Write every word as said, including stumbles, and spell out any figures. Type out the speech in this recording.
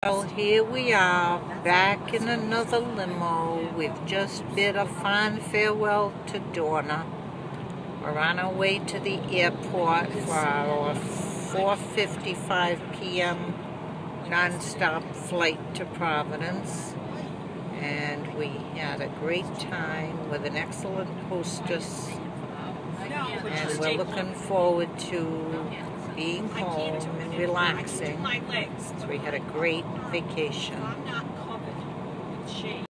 Well, here we are, back in another limo. We've just bid a fond farewell to Donna. We're on our way to the airport for our four fifty-five p m non-stop flight to Providence. And we had a great time with an excellent hostess. And we're looking forward to being home and relaxing. So we had a great vacation.